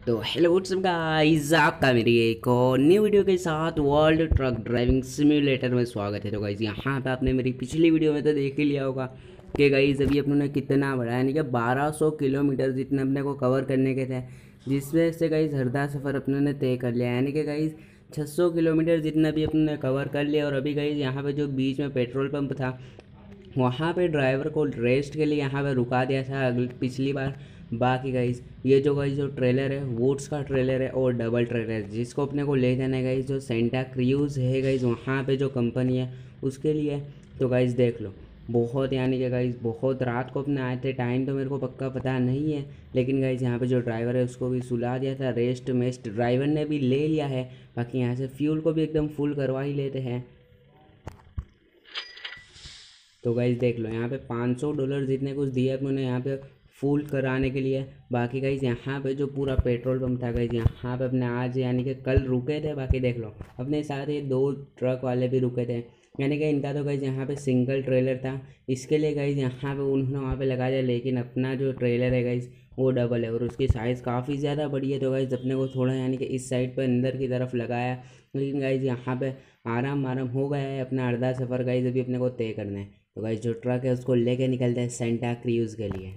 तो hello what's up guys, आपका मेरी एक और न्यू वीडियो के साथ वर्ल्ड ट्रक ड्राइविंग सिम्युलेटर में स्वागत है। तो गाइस यहाँ पे आपने मेरी पिछली वीडियो में तो देख ही लिया होगा कि गाइस अभी अपने ने कितना बढ़ाया, यानी कि 1200 किलोमीटर जितने अपने को कवर करने के थे, जिसमें से गाइस हरदा सफ़र अपने ने तय कर लिया, यानी कि गाइस 600 किलोमीटर जितना भी अपने ने कवर कर लिया। और अभी गाइस यहाँ पे जो बीच में पेट्रोल पंप था, वहाँ पे ड्राइवर को रेस्ट के लिए यहाँ पे रुका दिया था पिछली बार। बाकी गाइज ये जो गाइज जो ट्रेलर है वोट्स का ट्रेलर है और डबल ट्रेलर है, जिसको अपने को ले जाना है गाइज जो सेंटा क्रूज है गाइज, वहाँ पे जो कंपनी है उसके लिए। तो गाइज देख लो, बहुत यानी कि गाइज बहुत रात को अपने आए थे, टाइम तो मेरे को पक्का पता नहीं है, लेकिन गाइज यहाँ पे जो ड्राइवर है उसको भी सुला दिया था, रेस्ट मेस्ट ड्राइवर ने भी ले लिया है। बाकी यहाँ से फ्यूल को भी एकदम फुल करवा ही लेते हैं। तो गाइज देख लो, यहाँ पे $500 जितने कुछ दिए उन्होंने यहाँ पे फुल कराने के लिए। बाकी गाइज यहाँ पे जो पूरा पेट्रोल पंप था गाइज, यहाँ पे अपने आज यानी कि कल रुके थे। बाकी देख लो अपने साथ ये 2 ट्रक वाले भी रुके थे, यानी कि इनका तो गाइज यहाँ पे सिंगल ट्रेलर था, इसके लिए गाइज यहाँ पे उन्होंने वहाँ पे लगा दिया। लेकिन अपना जो ट्रेलर है गाइज वो डबल है और उसकी साइज़ काफ़ी ज़्यादा बड़ी है। तो गाइज अपने को थोड़ा यानी कि इस साइड पर अंदर की तरफ लगाया, लेकिन गाइज यहाँ पे आराम आराम हो गया है। अपना अर्धा सफ़र गाइज अभी अपने को तय करना है। तो गाइज जो ट्रक है उसको लेके निकलते हैं सेंटा क्रूज के लिए।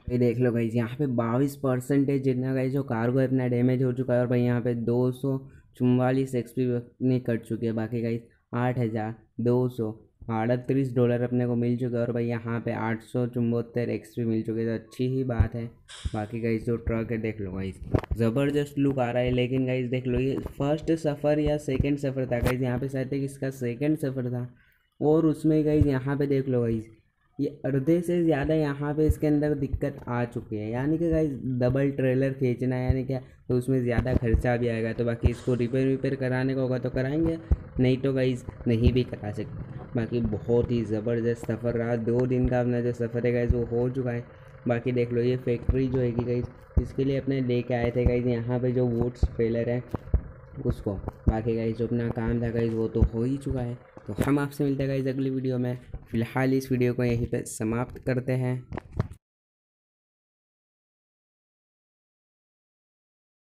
ये देख लो गाइज, यहाँ पे 22% जितना गाइज जो कार्गो अपना डैमेज हो चुका है। और भाई यहाँ पे 244 एक्सपी अपनी कट चुकी है। बाकी गाइज $8,238 अपने को मिल चुका है। और भाई यहाँ पे 874 एक्सपी मिल चुके हैं, तो अच्छी ही बात है। बाकी गाइज जो ट्रक है देख लो गाइज, ज़बरदस्त लुक आ रहा है। लेकिन गाइज देख लो, ये फर्स्ट सफ़र या सेकंड सफ़र था गाइज, यहाँ पे शायद तक इसका सेकंड सफ़र था। और उसमें गाइज यहाँ पे देख लो गाइज, ये आधे से ज़्यादा यहाँ पे इसके अंदर दिक्कत आ चुकी है। यानी कि गाइज डबल ट्रेलर खींचना है, यानी क्या, तो उसमें ज़्यादा खर्चा भी आएगा। तो बाकी इसको रिपेयर कराने का होगा तो कराएंगे, नहीं तो गाइज नहीं भी करा सकते। बाकी बहुत ही ज़बरदस्त सफ़र रहा, 2 दिन का अपना जो सफ़र है गाइज वो हो चुका है। बाकी देख लो, ये फैक्ट्री जो है कि गाइज इसके लिए अपने लेके आए थे गाइज यहाँ पे जो वुड्स फेलर है उसको। बाकी गाइज जो अपना काम था गाइज वो तो हो ही चुका है। तो हम आपसे मिलते हैं गाइज अगली वीडियो में। फ़िलहाल इस वीडियो को यहीं पे समाप्त करते हैं।